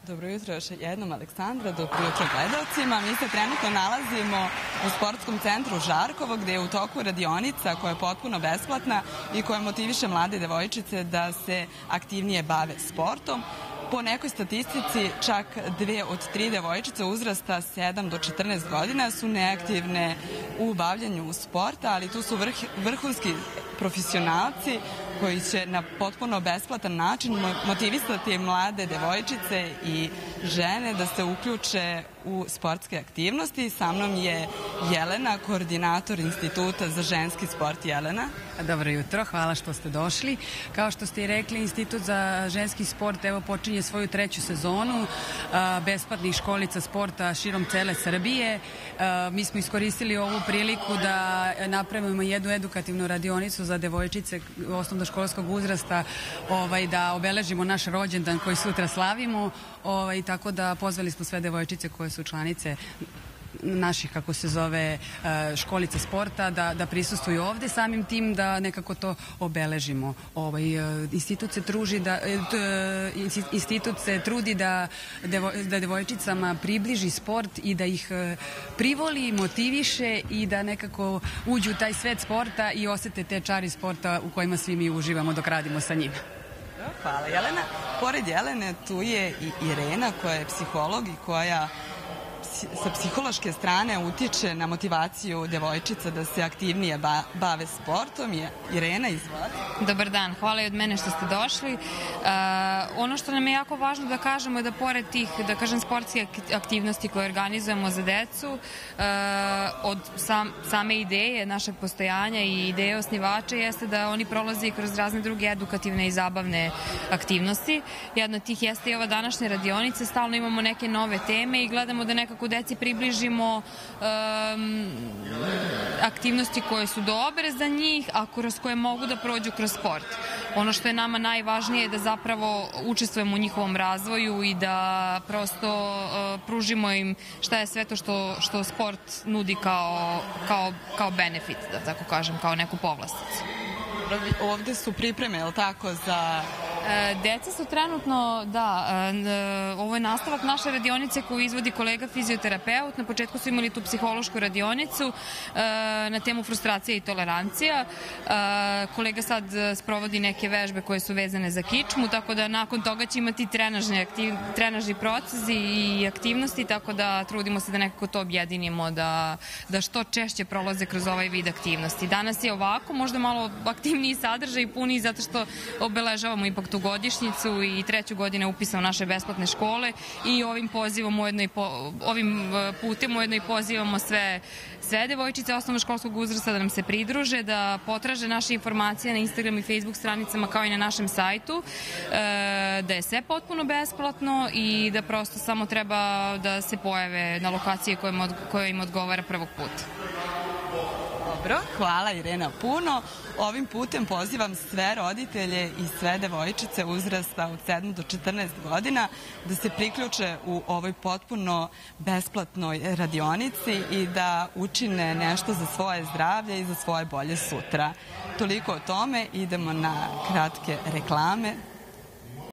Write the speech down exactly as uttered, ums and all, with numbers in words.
Dobro jutro još jednom, Aleksandra, dobro jutro gledalcima. Mi se trenutno nalazimo u sportskom centru Žarkovo, gde je u toku radionica koja je potpuno besplatna i koja motiviše mlade devojčice da se aktivnije bave sportom. Po nekoj statistici, čak dve od tri devojčice uzrasta sedam do četrnaest godina su neaktivne u bavljanju sporta, ali tu su vrh, vrhunski profesionalci koji će na potpuno besplatan način motivisati mlade devojčice i žene da se uključe u sportske aktivnosti. Sa mnom je Jelena, koordinator Instituta za ženski sport. Jelena. Dobro jutro, hvala što ste došli. Kao što ste i rekli, Institut za ženski sport evo počinje svoju treću sezonu a, besplatnih školica sporta širom cele Srbije. A, mi smo iskoristili ovu priliku da napravimo jednu edukativnu radionicu za devojčice osnovnoškolskog uzrasta, ovaj, da obeležimo naš rođendan koji sutra slavimo, ovaj, tako da pozvali smo sve devojčice koje su članice naših, kako se zove, školica sporta, da, da prisustuju ovde, samim tim da nekako to obeležimo. Ovaj, institut se truži da, institut se trudi da, devo, da devojčicama približi sport i da ih privoli, motiviše i da nekako uđu u taj svet sporta i osete te čari sporta u kojima svi mi uživamo dok radimo sa njima. Hvala, Jelena. Pored Jelene tu je i Irena koja je psiholog i koja sa psihološke strane utiče na motivaciju devojčica da se aktivnije ba bave sportom. Je Irena, izvoli. Dobar dan, hvala i od mene što ste došli. Uh, ono što nam je jako važno da kažemo je da pored tih, da kažem, sportske aktivnosti koje organizujemo za decu, uh, od sam, same ideje našeg postojanja i ideje osnivača jeste da oni prolaze i kroz razne druge edukativne i zabavne aktivnosti. Jedna od tih jeste i ova današnja radionica. Stalno imamo neke nove teme i gledamo da nekako deci približimo um, aktivnosti koje su dobre za njih, a kroz koje mogu da prođu kroz sport. Ono što je nama najvažnije je da zapravo učestvujemo u njihovom razvoju i da prosto uh, pružimo im šta je sve to što, što sport nudi kao, kao, kao benefit, da tako kažem, kao neku povlasticu. Ovde su pripreme, je li tako, za... Deca su trenutno, da, ovo je nastavak naše radionice koju izvodi kolega fizioterapeut. Na početku su imali tu psihološku radionicu na temu frustracija i tolerancija. Kolega sad sprovodi neke vežbe koje su vezane za kičmu, tako da nakon toga će imati trenažni, aktiv, trenažni procesi i aktivnosti, tako da trudimo se da nekako to objedinimo, da, da što češće prolaze kroz ovaj vid aktivnosti. Danas je ovako, možda malo aktivniji sadržaj i puniji zato što obeležavamo ipak tu godišnjicu i treću godinu upisa u naše besplatne škole i ovim pozivom ujedno i po, ovim putem ujedno i pozivamo sve sve devojčice osnovnoškolskog uzrasta da nam se pridruže, da potraže naše informacije na Instagram i Facebook stranicama kao i na našem sajtu, da je sve potpuno besplatno i da prosto samo treba da se pojave na lokacije koja im odgovara prvog puta. Dobro, hvala Irena puno. Ovim putem pozivam sve roditelje i sve devojčice uzrasta od sedam do četrnaest godina da se priključe u ovoj potpuno besplatnoj radionici i da učine nešto za svoje zdravlje i za svoje bolje sutra. Toliko o tome, idemo na kratke reklame.